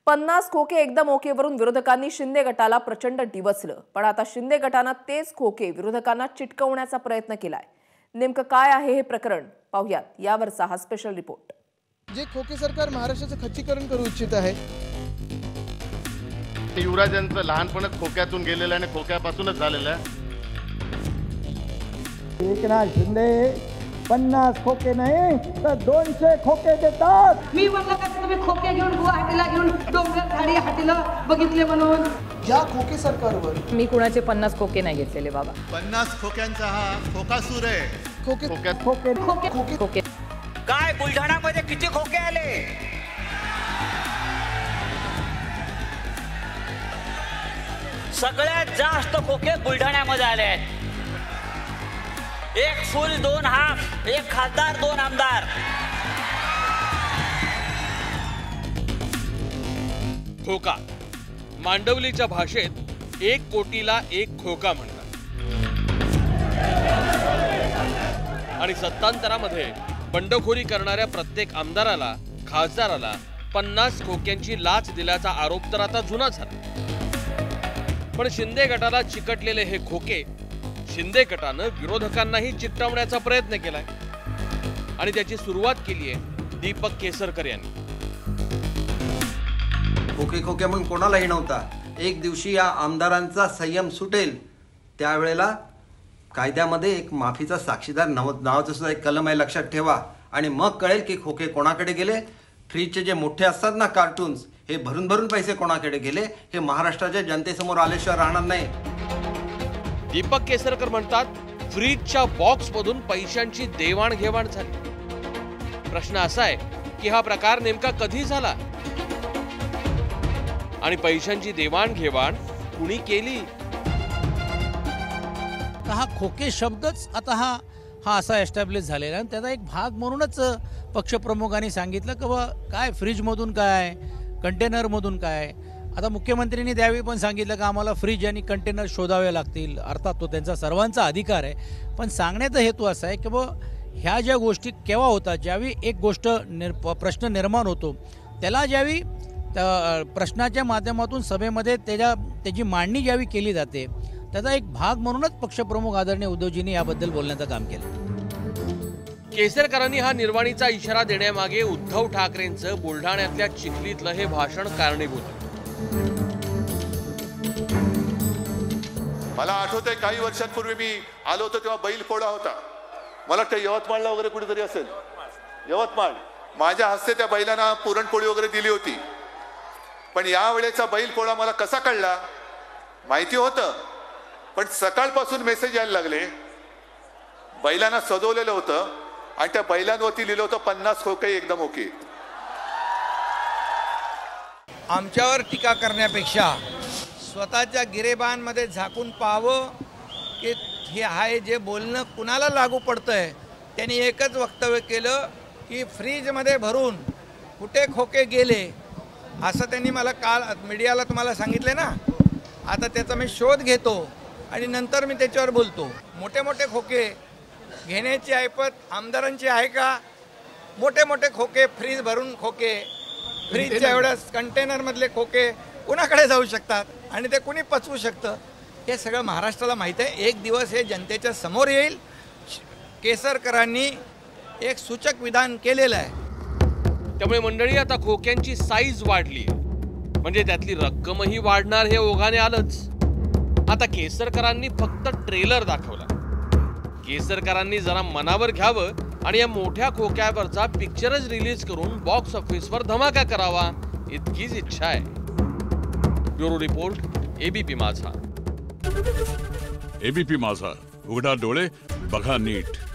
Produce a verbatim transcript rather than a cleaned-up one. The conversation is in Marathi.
पन्नास खोके एकदम ओकेवरून विरोधकांनी शिंदे गटाला प्रचंड डिवचलं, पण आता शिंदे गटानं तेच खोके विरोधकांना चिटकवण्याचा प्रयत्न केलाय। नेमकं काय आहे हे प्रकरण पाहूयात, यावरचा हा स्पेशल रिपोर्ट। जे खोके सरकार महाराष्ट्राचं खच्चीकरण करू इच्छित आहे, युवराजांचं लहानपणच खोक्यातून गेलेलं आणि खोक्यापासूनच झालेलं आहे। एकनाथ शिंदे पन्नास खोके नाही तर दोनशे खोके देतात। मी म्हणलं का तुम्ही खोके घेऊन गुवाहाटीला घेऊन डोंगर झाडी हाटीला बघितले म्हणून। या खोके सरकारवर मी कुणाचे पन्नास खोके नाही घेतलेले बाबा। पन्नास खोक्यांचा हा खोकासूर आहे। खोके खोक्यात खोके खोके खोके खोके काय बुलढाणामध्ये किती खोके आले? सगळ्यात जास्त खोके बुलढाण्यामध्ये आले आहेत। एक फुल दोन हाफ, एक खासदार दोन आमदार। खोका मांडवलीच्या भाषेत एक कोटीला एक खोका म्हणतात आणि सत्तांतरामध्ये बंडखोरी करणाऱ्या प्रत्येक आमदाराला खासदाराला पन्नास खोक्यांची लाच दिल्याचा आरोप तर आता जुना झाला। पण शिंदे गटाला चिकटलेले हे खोके शिंदे गटानं विरोधकांनाही चिकटवण्याचा प्रयत्न केलाय आणि त्याची सुरुवात केली आहे दीपक केसरकर यांनी। खोके खोके म्हणून कोणालाही नव्हता। एक दिवशी या आमदारांचा संयम सुटेल त्यावेळेला कायद्यामध्ये एक माफीचा साक्षीदार नावाचं सुद्धा एक कलम आहे, लक्षात ठेवा। आणि मग कळेल की खोके कोणाकडे गेले। फ्रीजचे जे मोठे असतात ना कार्टून्स, हे भरून भरून पैसे कोणाकडे गेले हे महाराष्ट्राच्या जनतेसमोर आल्याशिवाय राहणार नाही। दीपक केसरकर म्हणतात फ्रीजच्या बॉक्स मधून पैशांची देवाणघेवाण झाली। प्रश्न असा आहे की हा प्रकार नेमका कधी झाला आणि पैशांची देवाणघेवाण कुणी केली? हा खोके शब्दच आता हा हा असा एस्टॅब्लिश झालेला आणि त्याचा एक भाग म्हणूनच पक्षप्रमुखांनी सांगितलं की बा काय फ्रीजमधून काय, कंटेनरमधून काय। आता मुख्यमंत्र्यांनी त्यावेळी पण सांगितलं की आम्हाला फ्रीज आणि कंटेनर शोधावे लागतील। अर्थात तो त्यांचा सर्वांचा अधिकार आहे, पण सांगण्याचा हेतू असा आहे की बा ह्या ज्या गोष्टी केव्हा होतात, ज्यावेळी एक गोष्ट निर प्रश्न निर्माण होतो त्याला ज्यावेळी प्रश्नाच्या माध्यमातून सभेमध्ये त्याच्या त्याची मांडणी ज्यावेळी केली जाते त्याचा एक भाग म्हणूनच पक्षप्रमुख आदरणीय उद्धवजींनी याबद्दल बोलण्याचं काम केलं। केसरकरांनी हा निर्वाणीचा इशारा देण्यामागे उद्धव ठाकरेंचं बुलढाण्यातल्या चिखलीतलं हे भाषण कारणीभूत आहे। मला आठवतंय काही वर्षांपूर्वी मी आलो होतो तेव्हा बैल पोळा होता। मला वाटतं यवतमाळला वगैरे कुठेतरी असेल, यवतमाळ। माझ्या हस्ते त्या बैलांना पुरणपोळी वगैरे दिली होती। पण यावेळेचा बैल पोळा मला कसा कळला माहिती होतं, पण सकाळपासून मेसेज यायला लागले। बैलांना सजवलेलं होतं आणि त्या बैलांवरती लिहिलं होतं पन्नास खोके एकदम ओके। आमच्यावर टीका करण्यापेक्षा स्वतःच्या गिरेबांमध्ये झाकून पाहावं की हे आहे जे बोलणं कुणाला लागू पडतंय। त्यांनी एकच वक्तव्य केलं की फ्रीजमध्ये भरून कुठे खोके गेले असं त्यांनी मला काल मीडियाला तुम्हाला सांगितले ना। आता त्याचा मी शोध घेतो आणि नंतर मी त्याच्यावर बोलतो। मोठे मोठे खोके घेण्याची ऐपत आमदारांची आहे का? मोठे मोठे खोके फ्रीज भरून खोके फ्रीजच्या एवढ्या कंटेनरमधले खोके कुणाकडे जाऊ शकतात आणि ते कुणी पचवू शकतं हे सगळं महाराष्ट्राला माहीत आहे। एक दिवस हे जनतेच्या समोर येईल। केसरकरांनी एक सूचक विधान केलेलं आहे। त्यामुळे मंडळी आता खोक्यांची साईज वाढली म्हणजे त्यातली रक्कमही वाढणार हे ओघाने आलंच। आता केसरकरांनी फक्त ट्रेलर दाखवला। केसरकरांनी जरा मनावर घ्यावं आणि या मोठ्या खोक्यावरचा पिक्चरच रिलीज करून बॉक्स ऑफिसवर धमाका करावा इतकीच इच्छा आहे। Bureau report, ABP Majha. ABP Majha, उघडा डोळे बघा नीट।